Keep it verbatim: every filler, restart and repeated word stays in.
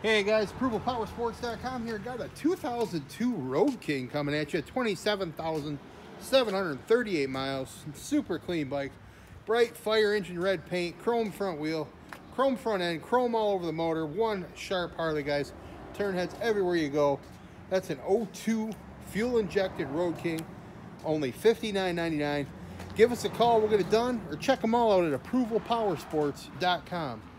Hey guys, approval power sports dot com here. Got a two thousand two Road King coming at you. twenty-seven thousand seven hundred thirty-eight miles. Super clean bike. Bright fire engine red paint, chrome front wheel, chrome front end, chrome all over the motor. One sharp Harley, guys. Turn heads everywhere you go. That's an oh two fuel injected Road King. Only fifty-nine ninety-nine. Give us a call, we'll get it done, or check them all out at approval power sports dot com.